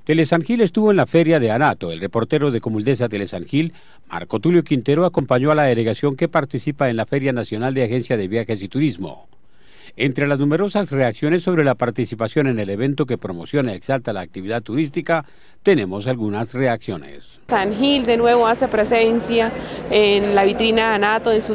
Tele-San Gil estuvo en la feria de Anato. El reportero de Comuldesa Tele-San Gil, Marco Tulio Quintero, acompañó a la delegación que participa en la Feria Nacional de Agencia de Viajes y Turismo. Entre las numerosas reacciones sobre la participación en el evento que promociona y exalta la actividad turística, tenemos algunas reacciones. San Gil de nuevo hace presencia en la vitrina de Anato en su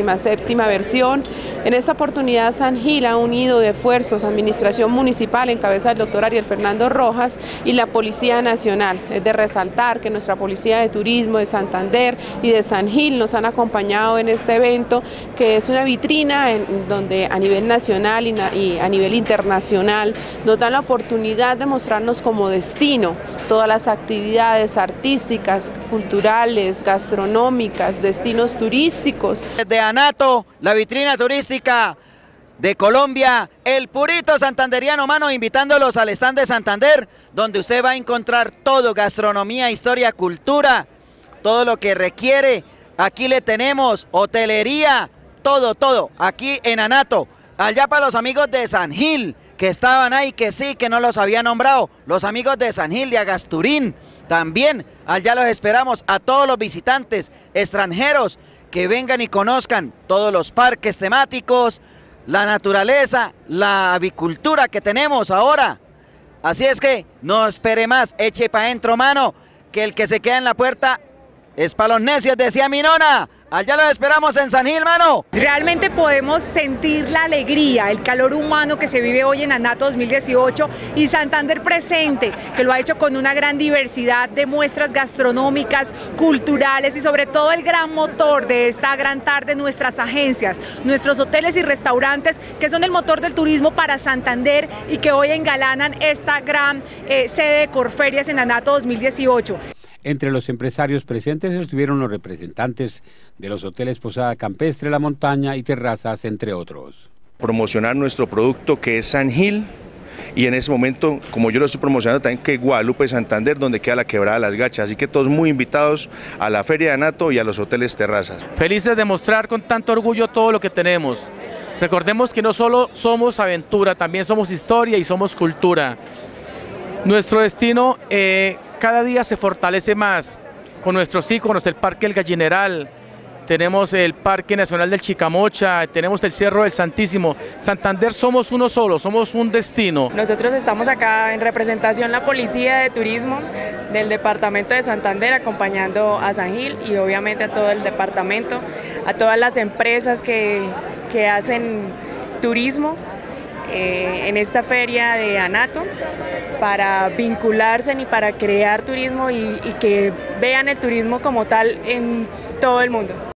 37ª versión. En esta oportunidad San Gil ha unido esfuerzos, administración municipal en cabeza del doctor Ariel Fernando Rojas y la Policía Nacional. Es de resaltar que nuestra Policía de Turismo de Santander y de San Gil nos han acompañado en este evento, que es una vitrina donde a nivel nacional y a nivel internacional nos dan la oportunidad de mostrarnos como destino todas las actividades artísticas, culturales, gastronómicas, destinos turísticos. Desde Anato, la vitrina turística de Colombia, el purito santanderiano, mano, invitándolos al stand de Santander, donde usted va a encontrar todo, gastronomía, historia, cultura, todo lo que requiere. Aquí le tenemos hotelería, todo, aquí en Anato. Allá para los amigos de San Gil, que estaban ahí, que sí, que no los había nombrado, los amigos de San Gil, de Agasturín, también, allá los esperamos a todos los visitantes extranjeros que vengan y conozcan todos los parques temáticos, la naturaleza, la avicultura que tenemos ahora. Así es que no espere más, eche para adentro, mano, que el que se queda en la puerta es para los necios, decía mi nona. Allá los esperamos en San Gil, mano. Realmente podemos sentir la alegría, el calor humano que se vive hoy en Anato 2018 y Santander presente, que lo ha hecho con una gran diversidad de muestras gastronómicas, culturales y sobre todo el gran motor de esta gran tarde, nuestras agencias, nuestros hoteles y restaurantes, que son el motor del turismo para Santander y que hoy engalanan esta gran sede de Corferias en Anato 2018. Entre los empresarios presentes estuvieron los representantes de los hoteles Posada Campestre, La Montaña y Terrazas, entre otros. Promocionar nuestro producto, que es San Gil, y en ese momento, como yo lo estoy promocionando también, que Guadalupe, Santander, donde queda la Quebrada Las Gachas. Así que todos muy invitados a la Feria de Anato y a los hoteles Terrazas. Felices de mostrar con tanto orgullo todo lo que tenemos. Recordemos que no solo somos aventura, también somos historia y somos cultura. Nuestro destino cada día se fortalece más con nuestros íconos, el Parque El Gallineral, tenemos el Parque Nacional del Chicamocha, tenemos el Cerro del Santísimo. Santander somos uno solo, somos un destino. Nosotros estamos acá en representación la Policía de Turismo del Departamento de Santander, acompañando a San Gil y obviamente a todo el departamento, a todas las empresas que hacen turismo en esta feria de Anato, para vincularse y para crear turismo y que vean el turismo como tal en todo el mundo.